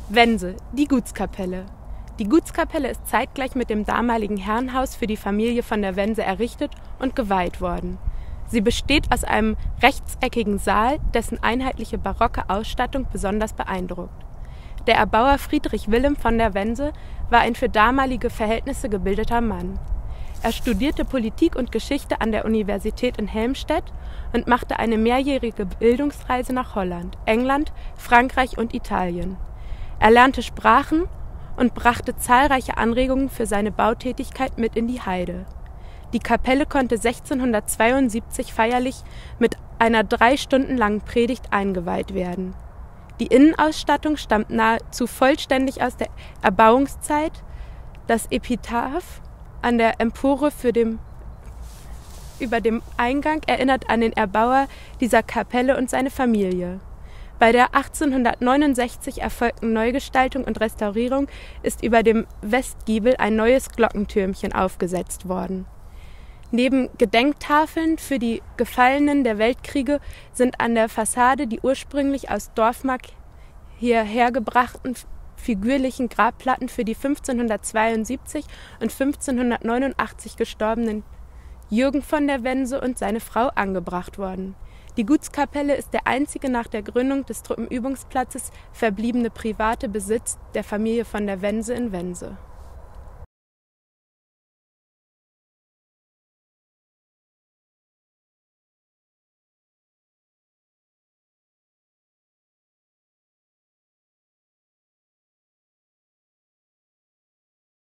Wense, die Gutskapelle. Die Gutskapelle ist zeitgleich mit dem damaligen Herrenhaus für die Familie von der Wense errichtet und geweiht worden. Sie besteht aus einem rechtseckigen Saal, dessen einheitliche barocke Ausstattung besonders beeindruckt. Der Erbauer Friedrich Wilhelm von der Wense war ein für damalige Verhältnisse gebildeter Mann. Er studierte Politik und Geschichte an der Universität in Helmstedt und machte eine mehrjährige Bildungsreise nach Holland, England, Frankreich und Italien. Er lernte Sprachen und brachte zahlreiche Anregungen für seine Bautätigkeit mit in die Heide. Die Kapelle konnte 1672 feierlich mit einer 3 Stunden langen Predigt eingeweiht werden. Die Innenausstattung stammt nahezu vollständig aus der Erbauungszeit. Das Epitaph an der Empore über dem Eingang erinnert an den Erbauer dieser Kapelle und seine Familie. Bei der 1869 erfolgten Neugestaltung und Restaurierung ist über dem Westgiebel ein neues Glockentürmchen aufgesetzt worden. Neben Gedenktafeln für die Gefallenen der Weltkriege sind an der Fassade die ursprünglich aus Dorfmark hierher gebrachten figürlichen Grabplatten für die 1572 und 1589 gestorbenen Jürgen von der Wense und seine Frau angebracht worden. Die Gutskapelle ist der einzige nach der Gründung des Truppenübungsplatzes verbliebene private Besitz der Familie von der Wense in Wense.